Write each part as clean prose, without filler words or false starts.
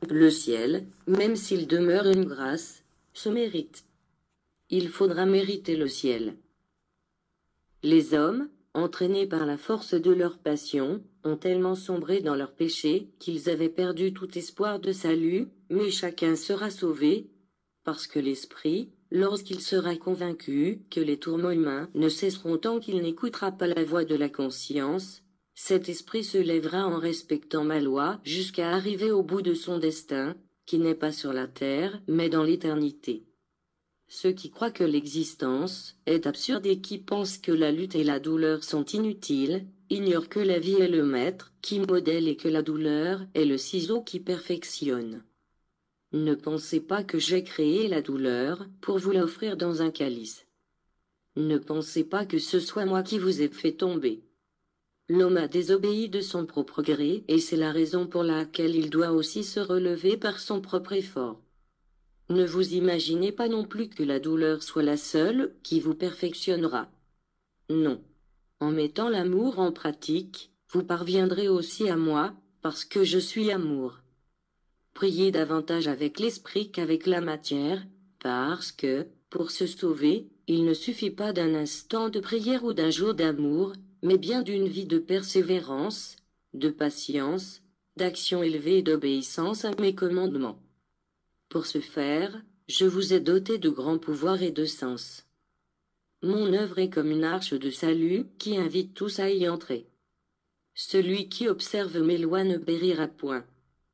Le ciel, même s'il demeure une grâce, se mérite. Il faudra mériter le ciel. Les hommes, entraînés par la force de leur passion, ont tellement sombré dans leurs péchés qu'ils avaient perdu tout espoir de salut, mais chacun sera sauvé, parce que l'esprit, lorsqu'il sera convaincu que les tourments humains ne cesseront tant qu'il n'écoutera pas la voix de la conscience, cet esprit se lèvera en respectant ma loi jusqu'à arriver au bout de son destin, qui n'est pas sur la terre, mais dans l'éternité. Ceux qui croient que l'existence est absurde et qui pensent que la lutte et la douleur sont inutiles, ignorent que la vie est le maître qui modèle et que la douleur est le ciseau qui perfectionne. Ne pensez pas que j'ai créé la douleur pour vous l'offrir dans un calice. Ne pensez pas que ce soit moi qui vous ai fait tomber. L'homme a désobéi de son propre gré et c'est la raison pour laquelle il doit aussi se relever par son propre effort. Ne vous imaginez pas non plus que la douleur soit la seule qui vous perfectionnera. Non. En mettant l'amour en pratique, vous parviendrez aussi à moi, parce que je suis amour. Priez davantage avec l'esprit qu'avec la matière, parce que, pour se sauver, il ne suffit pas d'un instant de prière ou d'un jour d'amour, mais bien d'une vie de persévérance, de patience, d'action élevée et d'obéissance à mes commandements. Pour ce faire, je vous ai doté de grands pouvoirs et de sens. Mon œuvre est comme une arche de salut qui invite tous à y entrer. Celui qui observe mes lois ne périra point.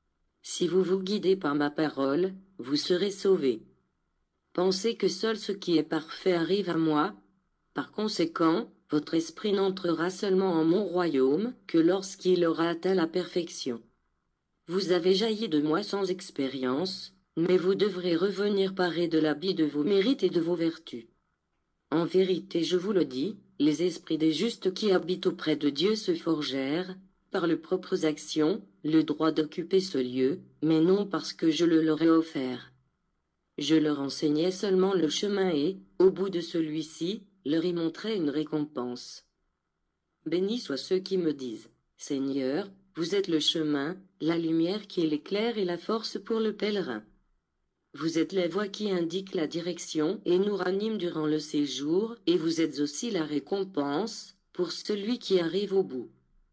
Si vous vous guidez par ma parole, vous serez sauvés. Pensez que seul ce qui est parfait arrive à moi. Par conséquent, votre esprit n'entrera seulement en mon royaume que lorsqu'il aura atteint la perfection. Vous avez jailli de moi sans expérience, mais vous devrez revenir paré de l'habit de vos mérites et de vos vertus. En vérité, je vous le dis, les esprits des justes qui habitent auprès de Dieu se forgèrent, par leurs propres actions, le droit d'occuper ce lieu, mais non parce que je le leur ai offert. Je leur enseignais seulement le chemin et, au bout de celui-ci, leur y montrais une récompense. Bénis soient ceux qui me disent, Seigneur, vous êtes le chemin, la lumière qui est l'éclair et la force pour le pèlerin. Vous êtes les voies qui indiquent la direction et nous raniment durant le séjour, et vous êtes aussi la récompense pour celui qui arrive au bout.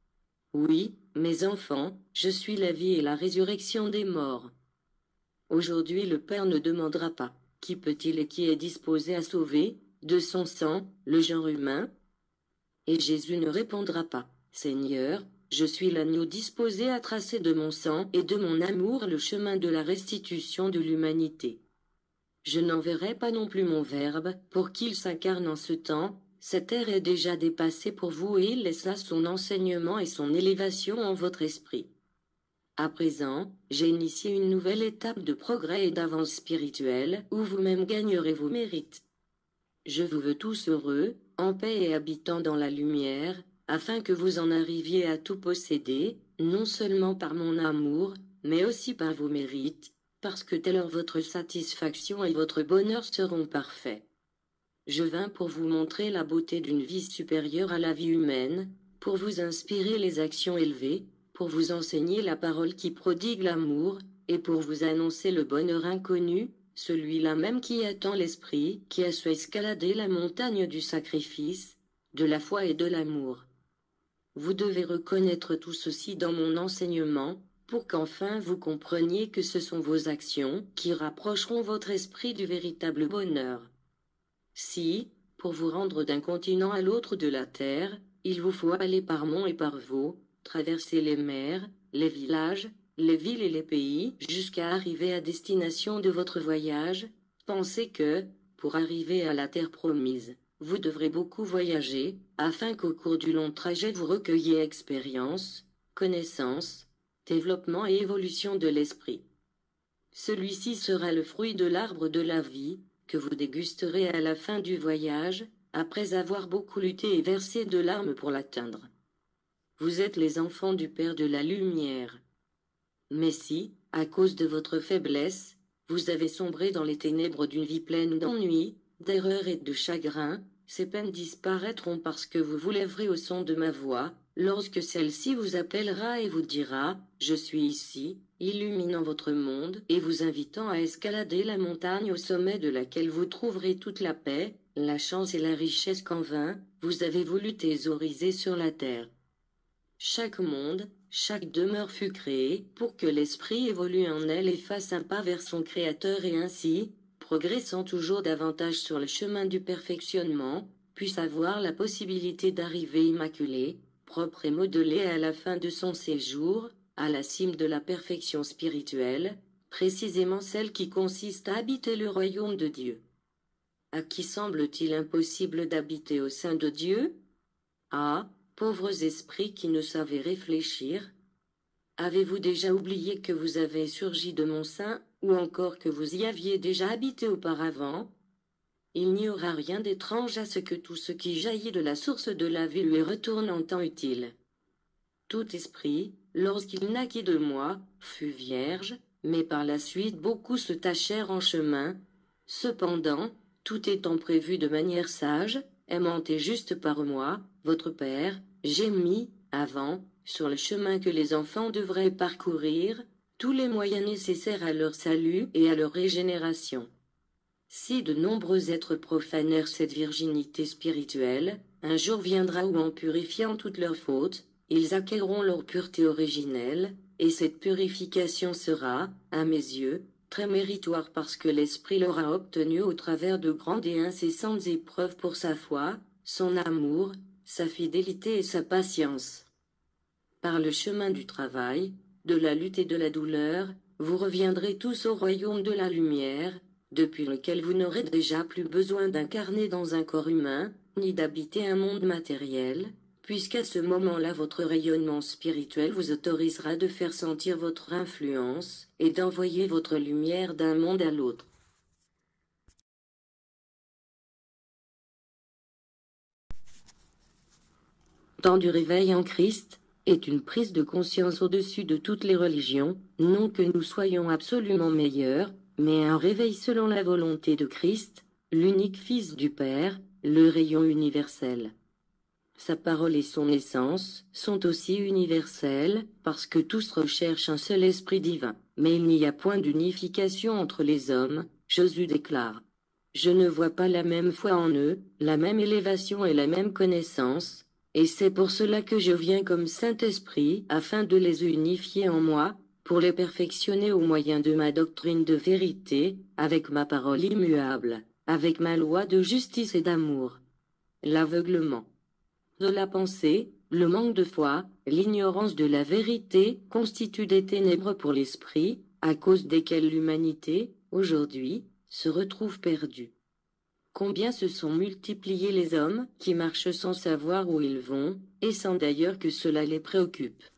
Oui, mes enfants, je suis la vie et la résurrection des morts. Aujourd'hui le Père ne demandera pas, qui peut-il et qui est disposé à sauver, de son sang, le genre humain? Et Jésus ne répondra pas, Seigneur, je suis l'agneau disposé à tracer de mon sang et de mon amour le chemin de la restitution de l'humanité. Je n'enverrai pas non plus mon Verbe, pour qu'il s'incarne en ce temps, cette ère est déjà dépassée pour vous et il laissa son enseignement et son élévation en votre esprit. À présent, j'ai initié une nouvelle étape de progrès et d'avance spirituelle, où vous-même gagnerez vos mérites. Je vous veux tous heureux, en paix et habitant dans la lumière, afin que vous en arriviez à tout posséder, non seulement par mon amour, mais aussi par vos mérites, parce que telle heure votre satisfaction et votre bonheur seront parfaits. Je vins pour vous montrer la beauté d'une vie supérieure à la vie humaine, pour vous inspirer les actions élevées, pour vous enseigner la parole qui prodigue l'amour, et pour vous annoncer le bonheur inconnu, celui-là même qui attend l'esprit, qui a su escalader la montagne du sacrifice, de la foi et de l'amour. Vous devez reconnaître tout ceci dans mon enseignement, pour qu'enfin vous compreniez que ce sont vos actions qui rapprocheront votre esprit du véritable bonheur. Si, pour vous rendre d'un continent à l'autre de la terre, il vous faut aller par monts et par vaux, traverser les mers, les villages, les villes et les pays, jusqu'à arriver à destination de votre voyage, pensez que, pour arriver à la terre promise, vous devrez beaucoup voyager, afin qu'au cours du long trajet vous recueilliez expérience, connaissance, développement et évolution de l'esprit. Celui-ci sera le fruit de l'arbre de la vie, que vous dégusterez à la fin du voyage, après avoir beaucoup lutté et versé de larmes pour l'atteindre. Vous êtes les enfants du Père de la lumière. Mais si, à cause de votre faiblesse, vous avez sombré dans les ténèbres d'une vie pleine d'ennuis, d'erreurs et de chagrins, ces peines disparaîtront parce que vous vous lèverez au son de ma voix, lorsque celle-ci vous appellera et vous dira « Je suis ici », illuminant votre monde et vous invitant à escalader la montagne au sommet de laquelle vous trouverez toute la paix, la chance et la richesse qu'en vain, vous avez voulu thésauriser sur la terre. Chaque monde, chaque demeure fut créée pour que l'esprit évolue en elle et fasse un pas vers son Créateur et ainsi, progressant toujours davantage sur le chemin du perfectionnement, puisse avoir la possibilité d'arriver immaculé, propre et modelé à la fin de son séjour, à la cime de la perfection spirituelle, précisément celle qui consiste à habiter le royaume de Dieu. À qui semble-t-il impossible d'habiter au sein de Dieu? Ah, pauvres esprits qui ne savez réfléchir! Avez-vous déjà oublié que vous avez surgi de mon sein, ou encore que vous y aviez déjà habité auparavant? Il n'y aura rien d'étrange à ce que tout ce qui jaillit de la source de la vie lui retourne en temps utile. Tout esprit, lorsqu'il naquit de moi, fut vierge, mais par la suite beaucoup se tachèrent en chemin. Cependant, tout étant prévu de manière sage, aimant et juste par moi, votre Père, j'ai mis, avant, sur le chemin que les enfants devraient parcourir, tous les moyens nécessaires à leur salut et à leur régénération. Si de nombreux êtres profanèrent cette virginité spirituelle, un jour viendra où en purifiant toutes leurs fautes, ils acquerront leur pureté originelle, et cette purification sera, à mes yeux, très méritoire parce que l'Esprit l'aura obtenue au travers de grandes et incessantes épreuves pour sa foi, son amour, sa fidélité et sa patience. Par le chemin du travail, de la lutte et de la douleur, vous reviendrez tous au royaume de la lumière, depuis lequel vous n'aurez déjà plus besoin d'incarner dans un corps humain, ni d'habiter un monde matériel, puisqu'à ce moment-là votre rayonnement spirituel vous autorisera de faire sentir votre influence, et d'envoyer votre lumière d'un monde à l'autre. Temps du réveil en Christ est une prise de conscience au-dessus de toutes les religions, non que nous soyons absolument meilleurs, mais un réveil selon la volonté de Christ, l'unique Fils du Père, le rayon universel. Sa parole et son essence sont aussi universelles, parce que tous recherchent un seul esprit divin. Mais il n'y a point d'unification entre les hommes, Josué déclare. Je ne vois pas la même foi en eux, la même élévation et la même connaissance, et c'est pour cela que je viens comme Saint-Esprit, afin de les unifier en moi, pour les perfectionner au moyen de ma doctrine de vérité, avec ma parole immuable, avec ma loi de justice et d'amour. L'aveuglement de la pensée, le manque de foi, l'ignorance de la vérité constituent des ténèbres pour l'esprit, à cause desquelles l'humanité, aujourd'hui, se retrouve perdue. Combien se sont multipliés les hommes qui marchent sans savoir où ils vont, et sans d'ailleurs que cela les préoccupe.